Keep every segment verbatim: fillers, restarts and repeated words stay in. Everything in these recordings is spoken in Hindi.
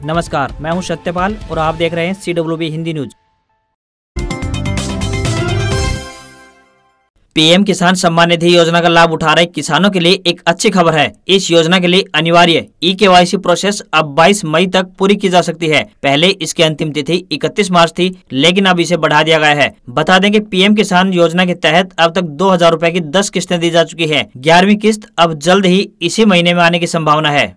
नमस्कार, मैं हूं सत्यपाल और आप देख रहे हैं C W B Hindi news. PM Kisan Samman निधि योजना का लाभ उठा रहे किसानों के लिए एक अच्छी खबर है। इस योजना के लिए अनिवार्य ई केवाईसी प्रोसेस अब बाईस मई तक पूरी की जा सकती है। पहले इसकी अंतिम तिथि इकतीस मार्च थी, लेकिन अब इसे बढ़ा दिया गया है। बता दें कि पीएम किसान योजना के तहत अब तक दो हजार रूपए की दस किस्तें दी जा चुकी है। ग्यारहवीं किस्त अब जल्द ही इसी महीने में आने की संभावना है।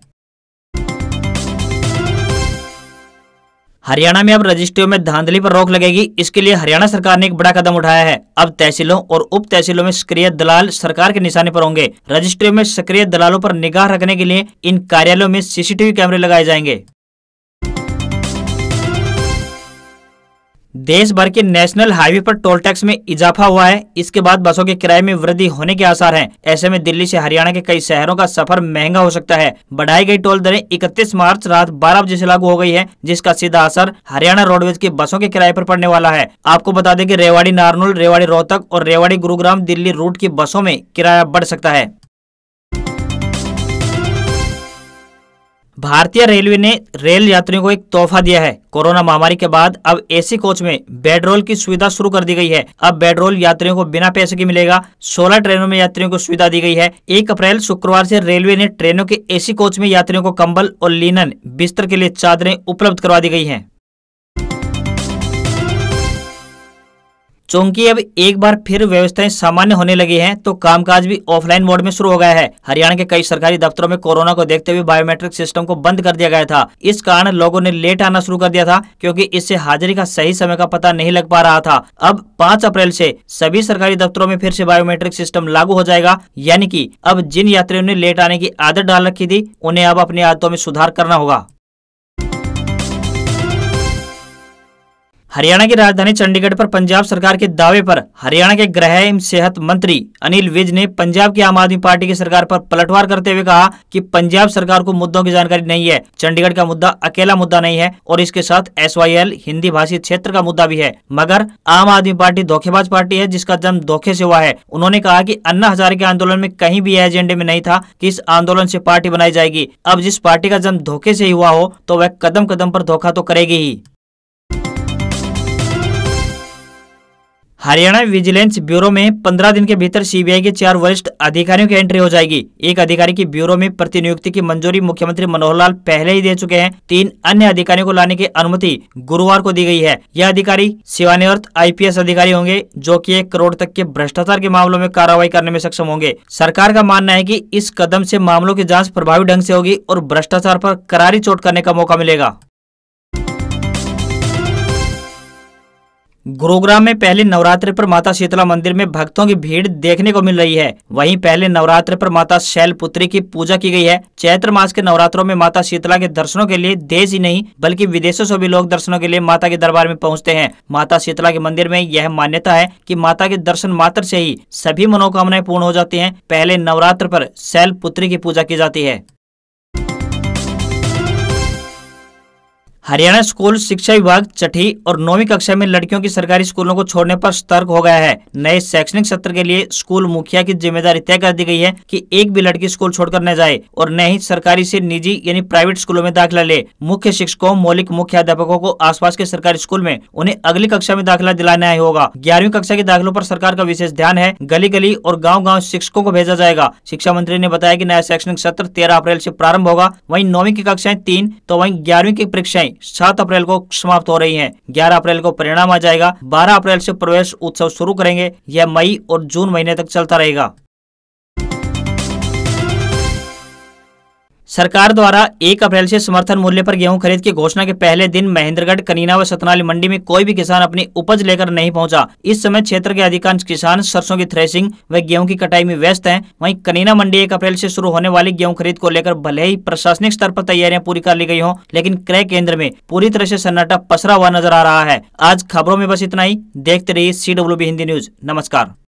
हरियाणा में अब रजिस्ट्रियों में धांधली पर रोक लगेगी। इसके लिए हरियाणा सरकार ने एक बड़ा कदम उठाया है। अब तहसीलों और उप तहसीलों में सक्रिय दलाल सरकार के निशाने पर होंगे। रजिस्ट्रियों में सक्रिय दलालों पर निगाह रखने के लिए इन कार्यालयों में सीसीटीवी कैमरे लगाए जाएंगे। देश भर के नेशनल हाईवे पर टोल टैक्स में इजाफा हुआ है। इसके बाद बसों के किराए में वृद्धि होने के आसार हैं। ऐसे में दिल्ली से हरियाणा के कई शहरों का सफर महंगा हो सकता है। बढ़ाई गई टोल दरें इकतीस मार्च रात बारह बजे से लागू हो गई है, जिसका सीधा असर हरियाणा रोडवेज की बसों के किराए पर पड़ने वाला है। आपको बता दें कि रेवाड़ी नारनौल, रेवाड़ी रोहतक और रेवाड़ी गुरुग्राम दिल्ली रूट की बसों में किराया बढ़ सकता है। भारतीय रेलवे ने रेल यात्रियों को एक तोहफा दिया है। कोरोना महामारी के बाद अब एसी कोच में बेडरोल की सुविधा शुरू कर दी गई है। अब बेडरोल यात्रियों को बिना पैसे के मिलेगा। सोलह ट्रेनों में यात्रियों को सुविधा दी गई है। एक अप्रैल शुक्रवार से रेलवे ने ट्रेनों के एसी कोच में यात्रियों को कंबल और लिनन बिस्तर के लिए चादरें उपलब्ध करवा दी गई हैं। चूंकि अब एक बार फिर व्यवस्थाएं सामान्य होने लगी हैं, तो कामकाज भी ऑफलाइन मोड में शुरू हो गया है। हरियाणा के कई सरकारी दफ्तरों में कोरोना को देखते हुए बायोमेट्रिक सिस्टम को बंद कर दिया गया था। इस कारण लोगों ने लेट आना शुरू कर दिया था, क्योंकि इससे हाजिरी का सही समय का पता नहीं लग पा रहा था। अब पाँच अप्रैल से सभी सरकारी दफ्तरों में फिर से बायोमेट्रिक सिस्टम लागू हो जाएगा। यानी कि अब जिन यात्रियों ने लेट आने की आदत डाल रखी थी, उन्हें अब अपनी आदतों में सुधार करना होगा। हरियाणा की राजधानी चंडीगढ़ पर पंजाब सरकार के दावे पर हरियाणा के गृह एवं सेहत मंत्री अनिल विज ने पंजाब की आम आदमी पार्टी की सरकार पर पलटवार करते हुए कहा कि पंजाब सरकार को मुद्दों की जानकारी नहीं है। चंडीगढ़ का मुद्दा अकेला मुद्दा नहीं है और इसके साथ एस वाई एल हिंदी भाषी क्षेत्र का मुद्दा भी है, मगर आम आदमी पार्टी धोखेबाज पार्टी है, जिसका जन्म धोखे से हुआ है। उन्होंने कहा कि अन्ना हजारे के आंदोलन में कहीं भी एजेंडे में नहीं था कि इस आंदोलन से पार्टी बनाई जाएगी। अब जिस पार्टी का जन्म धोखे से ही हुआ हो, तो वह कदम कदम पर धोखा तो करेगी ही। हरियाणा विजिलेंस ब्यूरो में पंद्रह दिन के भीतर सीबीआई के चार वरिष्ठ अधिकारियों की एंट्री हो जाएगी। एक अधिकारी की ब्यूरो में प्रतिनियुक्ति की मंजूरी मुख्यमंत्री मनोहर लाल पहले ही दे चुके हैं। तीन अन्य अधिकारियों को लाने की अनुमति गुरुवार को दी गई है। यह अधिकारी सेवानिवृत्त आई पी एस अधिकारी होंगे, जो कि एक करोड़ तक के भ्रष्टाचार के मामलों में कार्रवाई करने में सक्षम होंगे। सरकार का मानना है कि इस कदम से मामलों की जाँच प्रभावी ढंग से होगी और भ्रष्टाचार पर करारी चोट करने का मौका मिलेगा। गुरुग्राम में पहले नवरात्रि पर माता शीतला मंदिर में भक्तों की भीड़ देखने को मिल रही है। वहीं पहले नवरात्रि पर माता शैलपुत्री की पूजा की गई है। चैत्र मास के नवरात्रों में माता शीतला के दर्शनों के लिए देश ही नहीं बल्कि विदेशों से भी लोग दर्शनों के लिए माता के दरबार में पहुंचते हैं। माता शीतला के मंदिर में यह मान्यता है कि माता के दर्शन मात्र से ही सभी मनोकामनाएं पूर्ण हो जाती है। पहले नवरात्र पर शैलपुत्री की पूजा की जाती है। हरियाणा स्कूल शिक्षा विभाग छठी और नौवीं कक्षा में लड़कियों की सरकारी स्कूलों को छोड़ने पर सतर्क हो गया है। नए शैक्षणिक सत्र के लिए स्कूल मुखिया की जिम्मेदारी तय कर दी गई है कि एक भी लड़की स्कूल छोड़कर न जाए और न ही सरकारी से निजी यानी प्राइवेट स्कूलों में दाखिला ले। मुख्य शिक्षकों, मौलिक मुख्य अध्यापकों को आसपास के सरकारी स्कूल में उन्हें अगली कक्षा में दाखिला दिलाना ही होगा। ग्यारहवीं कक्षा के दाखिलों पर सरकार का विशेष ध्यान है। गली गली और गाँव गाँव शिक्षकों को भेजा जाएगा। शिक्षा मंत्री ने बताया कि नया शैक्षणिक सत्र तेरह अप्रैल से प्रारंभ होगा। वहीं नौवीं की कक्षाएं तीन तो वहीं ग्यारहवीं की परीक्षाएं सात अप्रैल को समाप्त हो रही हैं। ग्यारह अप्रैल को परिणाम आ जाएगा। बारह अप्रैल से प्रवेश उत्सव शुरू करेंगे। यह मई और जून महीने तक चलता रहेगा। सरकार द्वारा एक अप्रैल से समर्थन मूल्य पर गेहूं खरीद की घोषणा के पहले दिन महेंद्रगढ़, कनीना व सतनाली मंडी में कोई भी किसान अपनी उपज लेकर नहीं पहुंचा। इस समय क्षेत्र के अधिकांश किसान सरसों की थ्रेसिंग व गेहूं की कटाई में व्यस्त हैं। वहीं कनीना मंडी एक अप्रैल से शुरू होने वाली गेहूं खरीद को लेकर भले ही प्रशासनिक स्तर पर तैयारियां पूरी कर ली गई हों, लेकिन क्रय केंद्र में पूरी तरह से सन्नाटा पसरा हुआ नजर आ रहा है। आज खबरों में बस इतना ही। देखते रहिए C W B Hindi news. नमस्कार।